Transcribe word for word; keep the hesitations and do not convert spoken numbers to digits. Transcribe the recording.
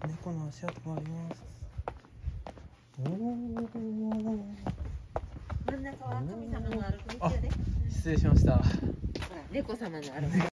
猫の足跡もあります。おお。 真ん中は神様の歩く道やで。 失礼しました。 ほら、猫様の歩く道。